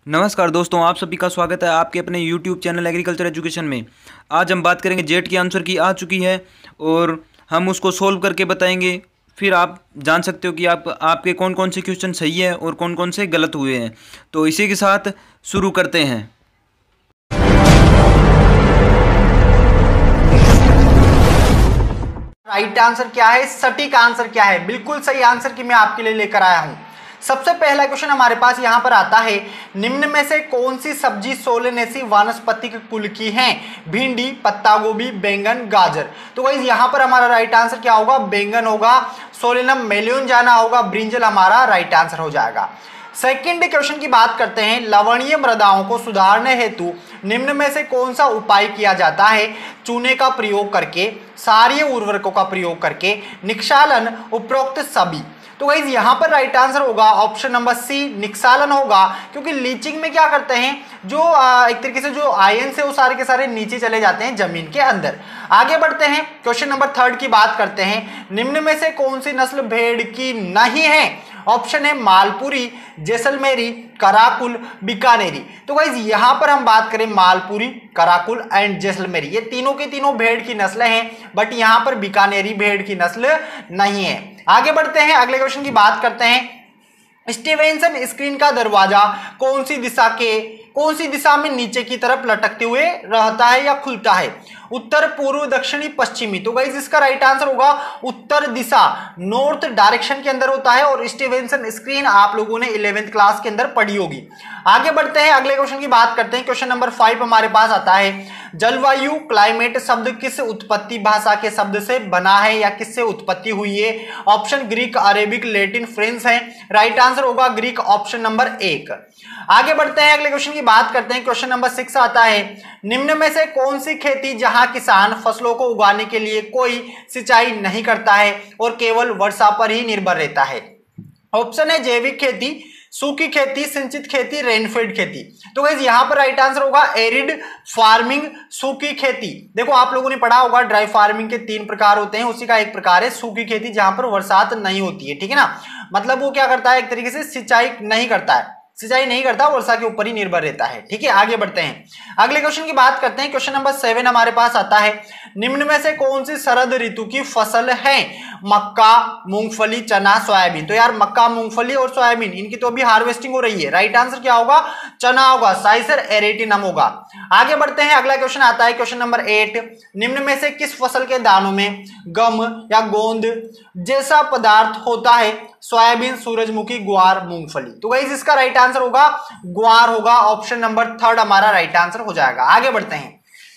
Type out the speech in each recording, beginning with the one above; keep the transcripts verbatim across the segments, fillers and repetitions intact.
नमस्कार दोस्तों, आप सभी का स्वागत है आपके अपने यूट्यूब चैनल एग्रीकल्चर एजुकेशन में। आज हम बात करेंगे जेट की आंसर की आ चुकी है और हम उसको सोल्व करके बताएंगे। फिर आप जान सकते हो कि आप आपके कौन कौन से क्वेश्चन सही है और कौन कौन से गलत हुए हैं। तो इसी के साथ शुरू करते हैं। राइट आंसर क्या है, सटीक आंसर क्या है, बिल्कुल सही आंसर की मैं आपके लिए लेकर आया हूं। सबसे पहला क्वेश्चन हमारे पास यहां पर आता है, निम्न में से कौन सी सब्जी सोलेनेसी वानस्पतिक कुल की है? भिंडी, पत्ता गोभी, बैंगन, गाजर। तो गाइस यहां पर हमारा राइट आंसर क्या होगा? बैंगन होगा। सोलेनम मेलियोनजाना होगा। ब्रिंजल हमारा राइट आंसर हो जाएगा। सेकंड क्वेश्चन की बात करते हैं, लवणीय मृदाओं को सुधारने हेतु निम्न में से कौन सा उपाय किया जाता है? चूने का प्रयोग करके, क्षारीय उर्वरकों का प्रयोग करके, निक्षालन, उपरोक्त सभी। तो गाइस यहां पर राइट आंसर होगा ऑप्शन नंबर सी, निक्षालन होगा। क्योंकि लीचिंग में क्या करते हैं, जो आ, एक तरीके से जो आयन से वो सारे के सारे नीचे चले जाते हैं जमीन के अंदर। आगे बढ़ते हैं, क्वेश्चन नंबर थर्ड की बात करते हैं, निम्न में से कौन सी नस्ल भेड़ की नहीं है? ऑप्शन है मालपुरी, जैसलमेरी, कराकुल, बीकानेरी। तो गाइस यहां पर हम बात करें मालपुरी, कराकुल एंड जैसलमेरी, ये तीनों के तीनों भेड़ की नस्लें हैं, बट यहां पर बीकानेरी भेड़ की नस्ल नहीं है। आगे बढ़ते हैं, अगले क्वेश्चन की बात करते हैं, स्टीवेंसन स्क्रीन का दरवाजा कौन सी दिशा के कौन सी दिशा में नीचे की तरफ लटकते हुए रहता है या खुलता है? उत्तर, पूर्व, दक्षिणी, पश्चिमी। तो गाइस इसका राइट आंसर होगा उत्तर दिशा, नॉर्थ डायरेक्शन के अंदर होता है। और स्टीवेंसन स्क्रीन आप लोगों ने इलेवेंथ क्लास के अंदर पढ़ी होगी। आगे बढ़ते हैं, अगले क्वेश्चन की बात करते हैं। क्वेश्चन नंबर फाइव हमारे पास आता है, जलवायु, क्लाइमेट शब्द किस उत्पत्ति भाषा के शब्द से बना है या किससे उत्पत्ति हुई है? Option Greek, Arabic, Latin, French है। राइट आंसर होगा ग्रीक, ऑप्शन नंबर एक। आगे बढ़ते हैं, अगले क्वेश्चन की बात करते हैं। क्वेश्चन नंबर सिक्स आता है, निम्न में से कौन सी खेती जहां किसान फसलों को उगाने के लिए कोई सिंचाई नहीं करता है और केवल वर्षा पर ही निर्भर रहता है? ऑप्शन है जैविक खेती, सूखी खेती, सिंचित खेती, रेनफेड खेती। तो गाइस यहां पर राइट आंसर होगा एरिड फार्मिंग, सूखी खेती। देखो आप लोगों ने पढ़ा होगा ड्राई फार्मिंग के तीन प्रकार होते हैं, उसी का एक प्रकार है सूखी खेती, जहां पर बरसात नहीं होती है। ठीक है ना, मतलब वो क्या करता है, एक तरीके से सिंचाई नहीं करता है, सिंचाई नहीं करता, वर्षा के ऊपर ही निर्भर रहता है। ठीक है, आगे बढ़ते हैं, अगले क्वेश्चन की बात करते हैं। क्वेश्चन नंबर सेवन हमारे पास आता है, निम्न में से कौन सी शरद ऋतु की फसल है? मक्का, मूंगफली, चना, सोयाबीन। तो यार मक्का, मूंगफली और सोयाबीन इनकी तो अभी हार्वेस्टिंग हो रही है। राइट आंसर क्या होगा? चना होगा, साइसर एरेटिनम होगा। आगे बढ़ते हैं, अगला क्वेश्चन आता है, क्वेश्चन नंबर एट, निम्न में से किस फसल के दानों में गम या गोंद जैसा पदार्थ होता है? सोयाबीन, सूरजमुखी, ग्वार, मूंगफली। तो गाइस इसका राइट आंसर होगा ग्वार होगा, ऑप्शन नंबर थर्ड हमारा राइट आंसर हो जाएगा। आगे बढ़ते हैं,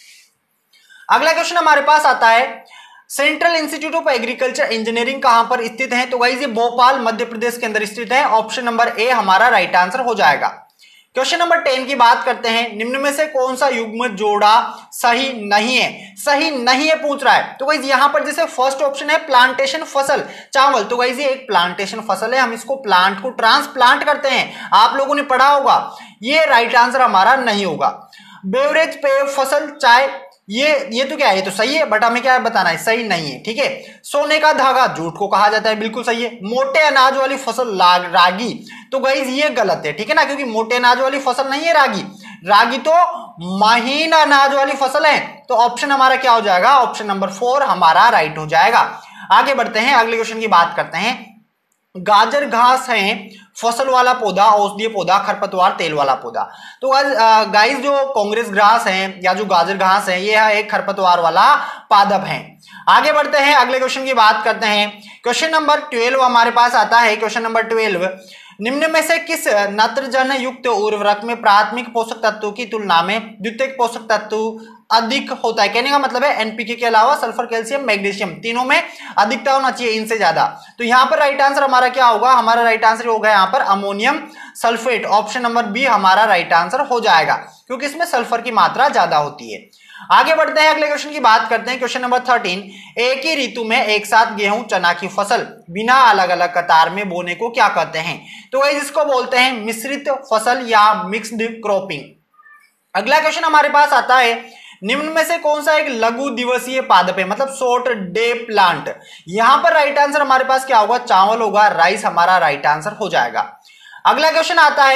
अगला क्वेश्चन हमारे पास आता है, central institute of agriculture engineering कहां पर स्थित है? तो गाइस ये भोपाल मध्य प्रदेश के अंदर स्थित है, ऑप्शन नंबर ए हमारा राइट आंसर हो जाएगा। क्वेश्चन नंबर टेन की बात करते हैं, निम्न में से कौन सा युग्म जोड़ा सही नहीं है? सही नहीं है पूछ रहा है। तो गाइस यहां पर जैसे फर्स्ट ऑप्शन है प्लांटेशन फसल, चावल, तो गाइस ये एक प्लांटेशन फसल है, हम इसको प्लांट को ट्रांसप्लांट करते हैं, आप लोगों ने पढ़ा होगा, ये राइट आंसर हमारा नहीं होगा। बेवरेज पेय फसल, चाय, ये ये तो क्या है, ये तो सही है, बट हमें क्या बताना है, सही नहीं है। ठीक है, सोने का धागा जूट को कहा जाता है, बिल्कुल सही है। मोटे अनाज वाली फसल रागी, तो गाइस ये गलत है। ठीक है ना, क्योंकि मोटे अनाज वाली फसल नहीं है रागी, रागी तो महीन अनाज वाली फसल है। तो ऑप्शन हमारा क्या हो जाएगा? ऑप्शन नंबर फोर हमारा राइट हो जाएगा। आगे बढ़ते हैं, अगले क्वेश्चन की बात करते हैं, गाजर घास है फसल वाला पौधा, औषधीय पौधा, खरपतवार, तेल वाला पौधा। तो गाइस जो कांग्रेस घास है या जो गाजर घास है, ये है एक खरपतवार वाला पादप है। आगे बढ़ते हैं, अगले क्वेश्चन की बात करते हैं। क्वेश्चन नंबर ट्वेल्व हमारे पास आता है, क्वेश्चन नंबर ट्वेल्व, निम्न में से किस नत्रजन युक्त उर्वरक में प्राथमिक पोषक तत्वों की तुलना में द्वितीयक पोषक तत्व अधिक होता है? कहने का मतलब है एनपीके के अलावा सल्फर, कैल्शियम, मैग्नीशियम तीनों में अधिकता होना चाहिए, इनसे ज्यादा। तो यहां पर राइट आंसर हमारा क्या होगा? हमारा राइट आंसर होगा यहां पर ammonium sulphate, option number B हमारा राइट आंसर हो जाएगा, क्योंकि इसमें सल्फर की मात्रा ज्यादा होती है। आगे बढ़ते हैं, अगले क्वेश्चन की बात करते हैं। क्वेश्चन नंबर थर्टीन, एक ही ऋतु में एक साथ गेहूं, चना की फसल बिना अलग अलग कतार में बोने को क्या कहते हैं? तो गाइस इसको बोलते हैं मिश्रित फसल या मिक्स्ड क्रॉपिंग। अगला क्वेश्चन हमारे पास आता है, निम्न में से कौन सा एक लघु दिवसीय पादप है, मतलब शॉर्ट डे प्लांट? यहां पर राइट आंसर हमारे पास क्या होगा? चावल होगा, राइस हमारा राइट आंसर हो जाएगा। अगला क्वेश्चन आता है,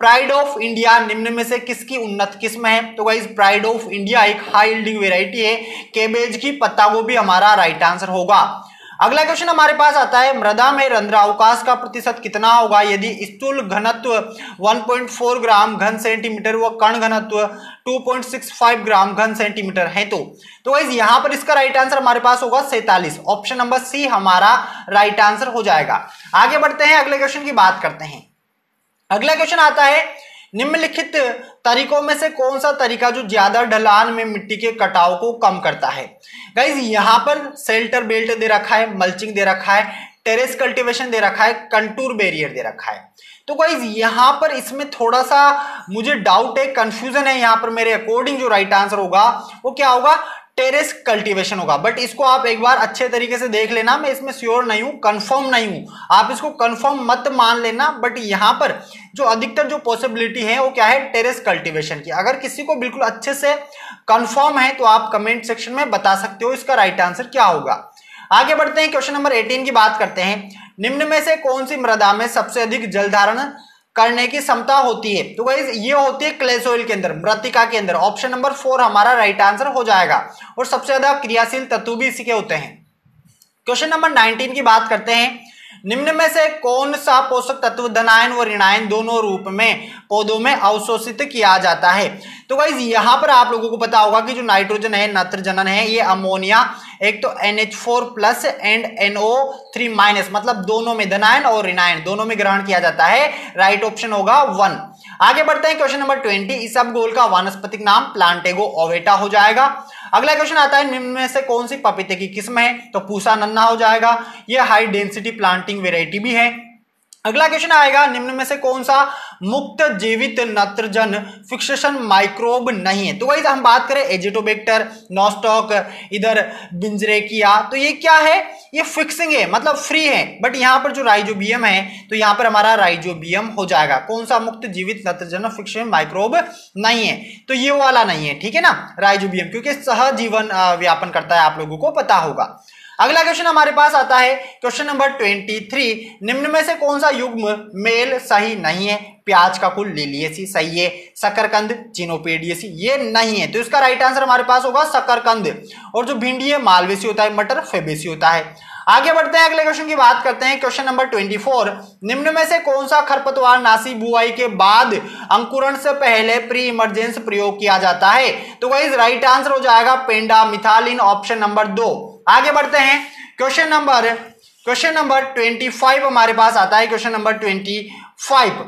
प्राइड ऑफ इंडिया निम्न में से किसकी उन्नत किस्म है? तो guys pride of India high हाई यील्डिंग वेराइटी है केबेज की, पत्ता गोभी हमारा राइट आंसर होगा। अगला क्वेश्चन हमारे पास आता है, मृदा में रंध्रावकाश का प्रतिशत कितना होगा यदि स्थूल घनत्व एक पॉइंट चार ग्राम घन सेंटीमीटर व कण घनत्व दो पॉइंट छह पाँच ग्राम घन सेंटीमीटर है? तो तो गाइस यहां पर इसका राइट आंसर हमारे पास होगा सैंतालीस। ऑप्शन नंबर सी हमारा राइट आंसर हो जाएगा। आगे बढ़ते हैं, अगले क्वेश्चन की बात करते हैं। अगला क्वेश्चन आता है, निम्नलिखित तरीकों में से कौन सा तरीका जो ज्यादा ढलान में मिट्टी के कटाव को कम करता है? गाइज यहां पर शेल्टर बेल्ट दे रखा है, मल्चिंग दे रखा है, टेरेस कल्टीवेशन दे रखा है, कंटूर बैरियर दे रखा है। तो गाइज यहां पर इसमें थोड़ा सा मुझे डाउट है, कंफ्यूजन है। यहां पर मेरे अकॉर्डिंग जो राइट आंसर होगा वो क्या होगा? टेरेस कल्टीवेशन होगा। बट इसको आप एक बार अच्छे तरीके से देख लेना, मैं इसमें श्योर नहीं हूं, कंफर्म नहीं हूं, आप इसको कंफर्म मत मान लेना। बट यहां पर जो अधिकतर जो पॉसिबिलिटी है वो क्या है? टेरेस कल्टीवेशन की। अगर किसी को बिल्कुल अच्छे से कंफर्म है तो आप कमेंट सेक्शन में बता सकते हो इसका राइट आंसर क्या होगा। आगे बढ़ते हैं, क्वेश्चन नंबर अठारह की बात करते हैं। निम्न में से कौन सी मृदा में सबसे अधिक जल धारण करने की क्षमता होती है? तो गाइस ये होती है क्ले सॉइल के अंदर, मृतिका के अंदर। ऑप्शन नंबर फोर हमारा राइट आंसर हो जाएगा। और सबसे ज्यादा क्रियाशील तत्व भी इसी के होते हैं। क्वेश्चन नंबर उन्नीस की बात करते हैं। निम्न में से कौन सा पोषक तत्व धनायन व ऋणायन दोनों रूप में पौधों में अवशोषित किया जाता है? तो गाइस यहां पर आप लोगों को पता होगा कि जो नाइट्रोजन है, नत्रजनन है, ये अमोनिया, एक तो N H four plus and N O three minus, मतलब दोनों में धनायन और ऋणायन दोनों में ग्रहण किया जाता है। राइट ऑप्शन होगा वन। आगे बढ़ते हैं, क्वेश्चन नंबर ट्वेंटी। इसबगोल का वानस्पतिक नाम प्लांटेगो ओवेटा हो जाएगा। अगला क्वेश्चन आता है, निम्न में से कौन सी पपीते की किस्म है? तो पूसा नन्ना हो जाएगा, यह हाई डेंसिटी प्लांटिंग वेराइटी भी है। अगला क्वेश्चन आएगा, निम्न में से कौन सा मुक्त जीवित नत्रजन फिक्सेशन माइक्रोब नहीं है? तो गाइस हम बात करें एजिटोबैक्टर, नॉस्टॉक, इधर बिंजरेकिया, तो ये क्या है? ये फिक्सिंग है, मतलब फ्री है। बट यहाँ पर जो राइजोबियम है तो यहाँ पर हमारा राइजोबियम हो जाएगा। कौन सा मुक्त जीवित नत्रजन फिक्सेशन माइक्रोब नहीं है? तो ये वाला नहीं है, ठीक है ना, राइजोबियम, क्योंकि सहजीवन व्यापन करता है, आप लोगों को पता होगा। अगला क्वेश्चन हमारे पास आता है, क्वेश्चन नंबर तेईस। निम्न में से कौन सा युग्म मेल सही नहीं है? प्याज का कुल लिलियेसी सही है, शकरकंद चिनोपेडियेसी ये नहीं है। तो इसका राइट आंसर हमारे पास होगा शकरकंद। और जो भिंडी है मालवेसी होता है, मटर फेबेसी होता है। आगे बढ़ते हैं, अगले क्वेश्चन की बात करते हैं। क्वेश्चन नंबर चौबीस। निम्न में से कौन सा खरपतवार नाशी बुआई के बाद अंकुरण से पहले प्री इमरजेंस प्रयोग किया जाता है? तो गाइस राइट आंसर हो जाएगा पेंडामिथालिन, ऑप्शन नंबर दो। आगे बढ़ते हैं, क्वेश्चन नंबर क्वेश्चन नंबर पच्चीस हमारे पास आता है। क्वेश्चन नंबर पच्चीस,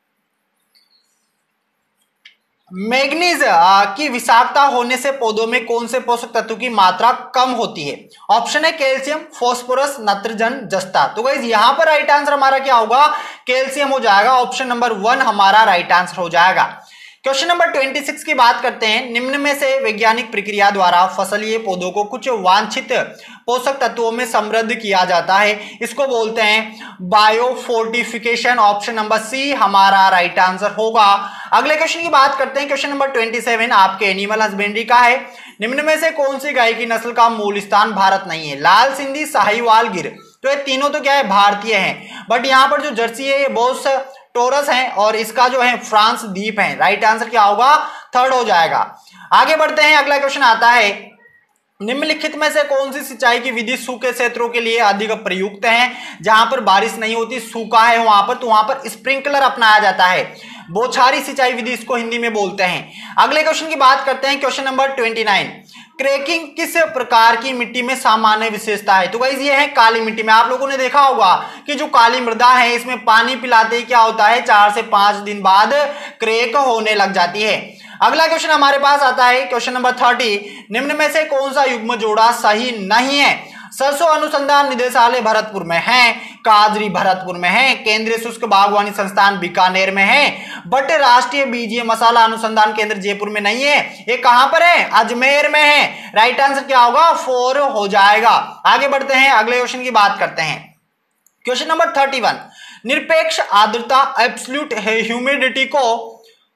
मैग्नीज की विषाक्तता होने से पौधों में कौन से पोषक तत्व की मात्रा कम होती है? ऑप्शन है कैल्शियम, फास्फोरस, नाइट्रोजन, जस्ता। तो गाइस यहां पर राइट आंसर हमारा क्या होगा? कैल्शियम हो जाएगा। ऑप्शन नंबर वन हमारा राइट आंसर हो जाएगा। क्वेश्चन नंबर छब्बीस की बात करते हैं। निम्न में से वैज्ञानिक प्रक्रिया द्वारा फसलीय पौधों को कुछ वांछित पोषक तत्वों में समृद्ध किया जाता है, इसको बोलते हैं बायोफोर्टिफिकेशन। ऑप्शन नंबर सी हमारा राइट आंसर होगा। अगले क्वेश्चन की बात करते हैं। क्वेश्चन नंबर सत्ताईस आपके एनिमल हस्बेंड्री का है। निम्न में से कौन सी गाय की नस्ल का मूल स्थान भारत नहीं है? लाल सिंधी, साहिवाल, गिर। तो ये तीनों तो क्या है? भारतीय हैं। बट यहाँ पर जो जर्सी है ये बहुत टोरस है और इसका जो है फ्रांस द्वीप है। राइट आंसर क्या होगा? थर्ड हो जाएगा। आगे बढ़ते हैं, अगला क्वेश्चन आता है। निम्नलिखित में से कौन सी सिंचाई की विधि सूखे क्षेत्रों के लिए अधिक प्रयुक्त है? जहां पर बारिश नहीं होती, सूखा है वहां पर, तो वहां पर स्प्रिंकलर अपनाया जाता है। बौछारी सिंचाई विधि इसको हिंदी में बोलते हैं। अगले क्वेश्चन की बात करते हैं। क्वेश्चन नंबर उनतीस, क्रैकिंग किस प्रकार की मिट्टी में सामान्य विशेषता है? तो गाइस ये है काली मिट्टी में। आप लोगों ने देखा होगा कि जो काली मृदा है इसमें पानी पिलाते ही क्या होता है? चार से पांच दिन बाद क्रैक होने लग जाती है। अगला क्वेश्चन हमारे पास आता है। क्वेश्चन नंबर तीस, निम्न में से कौन सा युग्म जोड़ा सही नहीं है? सरसों अनुसंधान निदेशालय भरतपुर में है, काजरी भरतपुर में है, केंद्रीय शुष्क बागवानी संस्थान बीकानेर में है, बट राष्ट्रीय बीजीय मसाला अनुसंधान केंद्र जयपुर में नहीं है। ये कहां पर है? अजमेर में है। राइट आंसर क्या होगा? फोर हो जाएगा। आगे बढ़ते हैं, अगले क्वेश्चन की बात करते हैं। क्वेश्चन नंबर इकतीस, निरपेक्ष आर्द्रता एब्सोल्यूट ह्यूमिडिटी को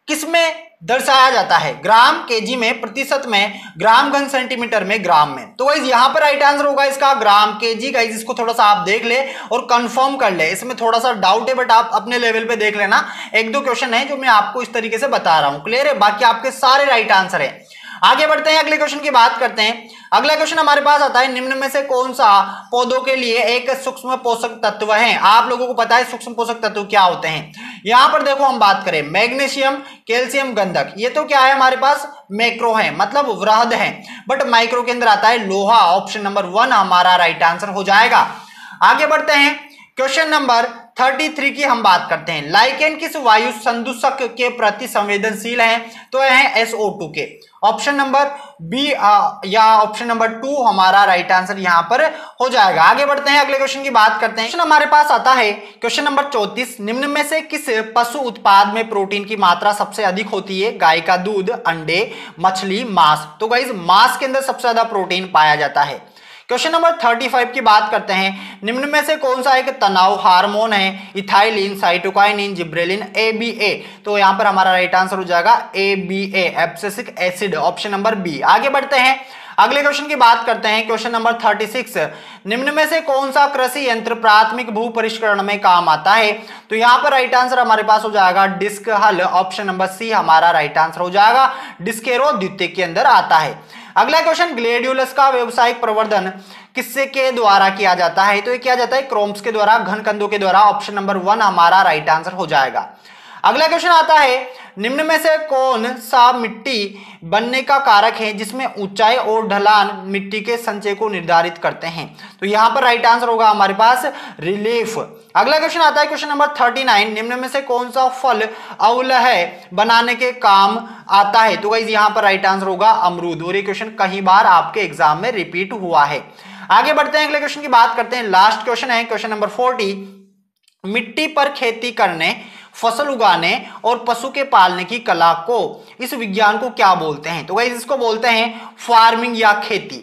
किसमें दर्शाया जाता है, ग्राम, केजी में, प्रतिशत में, ग्राम घन सेंटीमीटर में, ग्राम में। तो गाइस यहाँ पर राइट आंसर होगा इसका ग्राम, केजी। गाइस इसको थोड़ा सा आप देख ले और कंफर्म कर ले, इसमें थोड़ा सा डाउट है बट आप अपने लेवल पे देख लेना। एक दो क्वेश्चन है जो मैं आपको इस तरीके से बता रहा हूं, क्लियर है, बाकी आपके सारे राइट आंसर है। आगे बढ़ते हैं, अगले क्वेश्चन की बात करते हैं। अगला क्वेश्चन हमारे पास आता है, निम्न में से कौन सा पौधों के लिए एक सूक्ष्म पोषक तत्व है। आप लोगों को पता है सूक्ष्म पोषक तत्व क्या होते हैं। यहां पर देखो हम बात करें मैग्नीशियम, कैल्शियम, गंधक, ये तो क्या है हमारे पास मैक्रो है, मतलब वृहद है, बट माइक्रो के अंदर आता है लोहा। ऑप्शन नंबर वन हमारा राइट आंसर हो जाएगा। आगे बढ़ते हैं, क्वेश्चन नंबर तैंतीस की हम बात करते हैं। लाइकेन किस वायु संदूषक के प्रति संवेदनशील है, तो है एस ओ टू के। ऑप्शन नंबर बी या ऑप्शन नंबर टू हमारा राइट आंसर यहां पर हो जाएगा। आगे बढ़ते हैं, अगले क्वेश्चन की बात करते हैं। क्वेश्चन हमारे पास आता है क्वेश्चन नंबर चौंतीस, निम्न में से किस पशु उत्पाद में प्रोटीन की मात्रा सबसे अधिक होती है। गाय का दूध, अंडे, मछली, मांस। तो गाइस मांस के अंदर सबसे ज्यादा प्रोटीन पाया जाता है। क्वेश्चन नंबर पैंतीस की बात करते हैं, निम्न में से कौन सा एक तनाव हार्मोन है। Ethylene, cytokinin, gibberellin, A B A. तो यहां पर हमारा राइट आंसर हो जाएगा A B A, abscisic acid, option number B. आगे बढ़ते हैं, अगले क्वेश्चन की बात करते हैं। क्वेश्चन नंबर छत्तीस, निम्न में से कौन सा कृषि यंत्र प्राथमिक भू परिष्करण में काम आता है। तो यहां पर राइट आंसर हमारे पास हो जाएगा डिस्क हल, ऑप्शन नंबर सी हमारा राइट आंसर हो जाएगा। डिस्केरो द्वितीयक के अंदर आता है। अगला क्वेश्चन, ग्लेडियोलस का व्यावसायिक प्रवर्धन किससे के द्वारा किया जाता है। तो ये किया जाता है क्रोम्स के द्वारा, घन कंदों के द्वारा। ऑप्शन नंबर वन हमारा राइट आंसर हो जाएगा। अगला क्वेश्चन आता है, निम्न में से कौन सा मिट्टी बनने का कारक है जिसमें ऊंचाई और ढलान मिट्टी के संचय को निर्धारित करते हैं। तो यहां पर राइट आंसर होगा हमारे पास रिलीफ। अगला क्वेश्चन आता है क्वेश्चन नंबर उनतालीस, निम्न में से कौन सा फल अवलह बनाने के काम आता है। तो गाइस यहां पर राइट आंसर होगा अमरूद, और ये क्वेश्चन कई बार आपके एग्जाम में रिपीट हुआ है। आगे बढ़ते हैं, अगले क्वेश्चन की बात करते हैं। लास्ट क्वेश्चन है क्वेश्चन नंबर चालीस, मिट्टी पर खेती करने, फसल उगाने और पशु के पालने की कला को, इस विज्ञान को क्या बोलते हैं। तो गाइस इसको बोलते हैं फार्मिंग या खेती।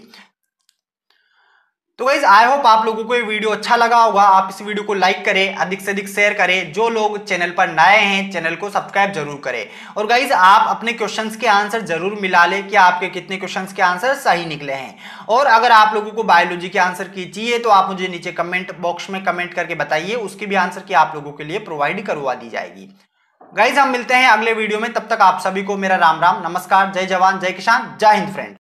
तो गाइस आई होप आप लोगों को ये वीडियो अच्छा लगा होगा। आप इस वीडियो को लाइक करें, अधिक से अधिक शेयर करें। जो लोग चैनल पर नए हैं चैनल को सब्सक्राइब जरूर करें। और गाइस आप अपने क्वेश्चंस के आंसर जरूर मिला लें कि आपके कितने क्वेश्चंस के आंसर सही निकले हैं। और अगर आप लोगों को बायोलॉजी के आंसर की चाहिए तो आप मुझे नीचे कमेंट बॉक्स में कमेंट करके बताइए, उसकी भी आंसर की आप लोगों के लिए प्रोवाइड करवा दी जाएगी। गाइस हम मिलते हैं अगले वीडियो में, तब तक आप सभी को मेरा राम राम, नमस्कार, जय जवान जय किसान, जय हिंद फ्रेंड।